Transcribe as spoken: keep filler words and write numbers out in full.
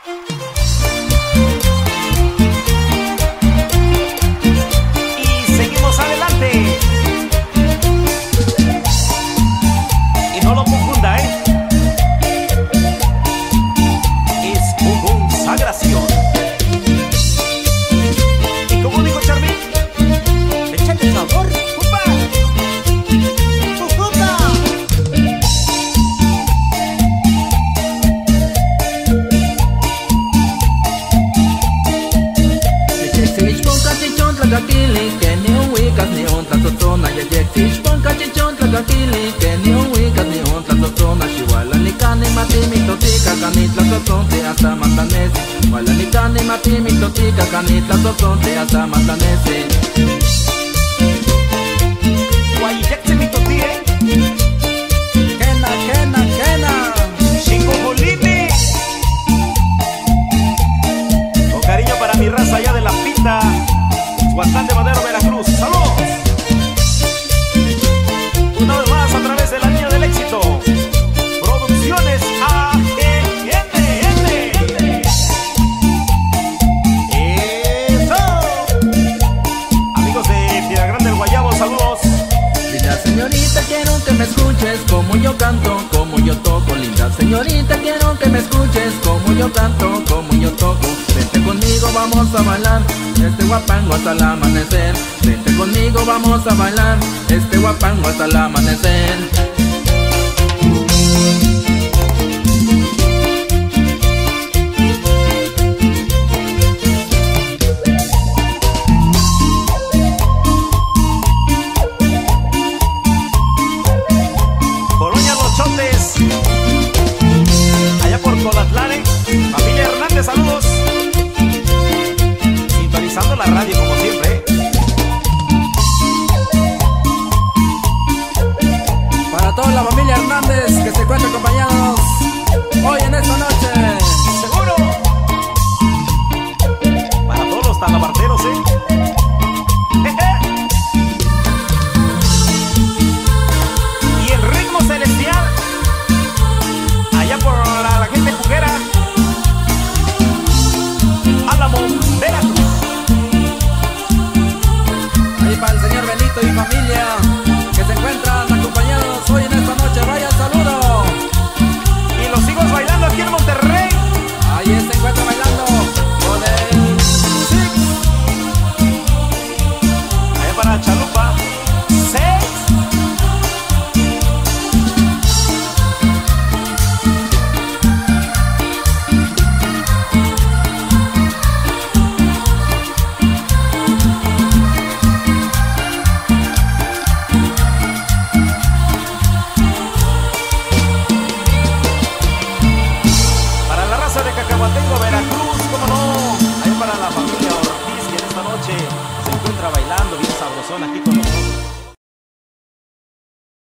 Y seguimos adelante. Y no lo confunda, ¿eh? Es consagración. Y como dijo Charly, échale sabor. Kili que ni un wikas ni un tatotona ya ya fish pon cachichon kili que ni un wikas ni un tatotona shiwala ni kani mati mi totika kanitla totonte hasta matanese wala ni kani mati mi totika kanitla totonte hasta matanese Guayyaxe mi totie Kena kena kena Chico Jolime. Con cariño para mi raza allá de La Pinta, Huatlán de Madero, Veracruz. ¡Saludos! Una vez más a través de la línea del éxito. Producciones A G N N. ¡Eso! Amigos de Piedra Grande del Guayabo, saludos. Linda señorita, quiero que me escuches como yo canto, como yo toco. Linda señorita, quiero que me escuches como yo canto, como yo toco. Vente conmigo, vamos a bailar este guapango hasta el amanecer. Vente conmigo, vamos a bailar este guapango hasta el amanecer. Colonia Los Chotes, allá por Codatlán. Familia Hernández, saludos. Sintonizando la radio como siempre. Para toda la familia Hernández que se encuentra acompañados hoy en esta noche. Seguro. Para todos los talabarteros, eh. Y el ritmo celestial, allá por la, la gente juguera, Álamo, Veracruz. Ahí para el señor Benito y familia que se encuentran acompañados hoy en esta noche. Vaya saludo. Y los sigo bailando aquí en Monterrey. Ahí se encuentra bailando con el Six. Allá para Chalupa, seis. Para la raza de Cacahuatengo, Veracruz, cómo no. Ahí para la familia Ortiz, que en esta noche se encuentra bailando bien sabrosón aquí con nosotros.